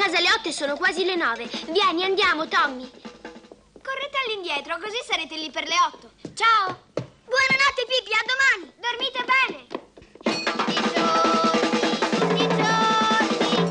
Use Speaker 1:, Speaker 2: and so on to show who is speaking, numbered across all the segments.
Speaker 1: casa alle 8 e sono quasi le 9. Vieni, andiamo, Tommy.
Speaker 2: Correte all'indietro, così sarete lì per le 8.
Speaker 1: Ciao. Buonanotte, Pippi, a domani.
Speaker 2: Dormite bene. Tutti i giorni.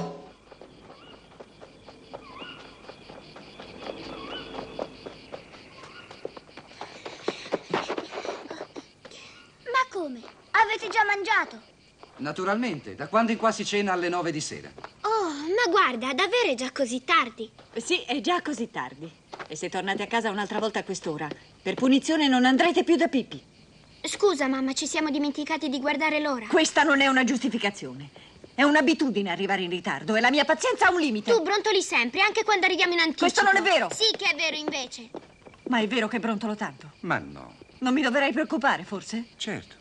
Speaker 1: Ma come? Avete già mangiato?
Speaker 3: Naturalmente, da quando in qua si cena alle 9 di sera?
Speaker 1: Oh, ma guarda, davvero è già così tardi?
Speaker 4: Sì, è già così tardi. E se tornate a casa un'altra volta a quest'ora, per punizione non andrete più da Pippi.
Speaker 1: Scusa, mamma, ci siamo dimenticati di guardare l'ora.
Speaker 4: Questa non è una giustificazione. È un'abitudine arrivare in ritardo e la mia pazienza ha un limite.
Speaker 1: Tu brontoli sempre, anche quando arriviamo in anticipo.
Speaker 4: Questo non è vero.
Speaker 1: Sì che è vero, invece.
Speaker 4: Ma è vero che brontolo tanto?
Speaker 3: Ma no.
Speaker 4: Non mi dovrei preoccupare, forse?
Speaker 3: Certo.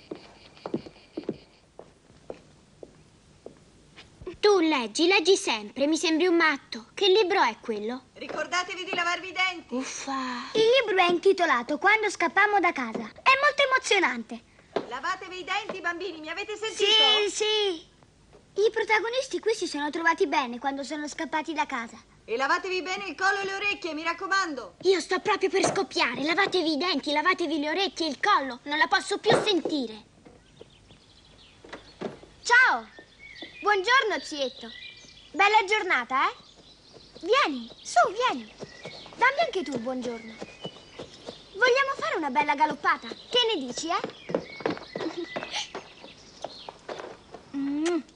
Speaker 1: Tu leggi sempre, mi sembri un matto. Che libro è quello?
Speaker 4: Ricordatevi di lavarvi i denti.
Speaker 1: Uffa.
Speaker 5: Il libro è intitolato Quando scappammo da casa. È molto emozionante.
Speaker 4: Lavatevi i denti, bambini, mi avete sentito?
Speaker 5: Sì. I protagonisti qui si sono trovati bene quando sono scappati da casa.
Speaker 4: E lavatevi bene il collo e le orecchie, mi raccomando.
Speaker 1: Io sto proprio per scoppiare. Lavatevi i denti, lavatevi le orecchie e il collo. Non la posso più sentire.
Speaker 5: Ciao! Buongiorno, zietto. Bella giornata, eh? Vieni, su, vieni. Dammi anche tu buongiorno. Vogliamo fare una bella galoppata? Che ne dici, eh?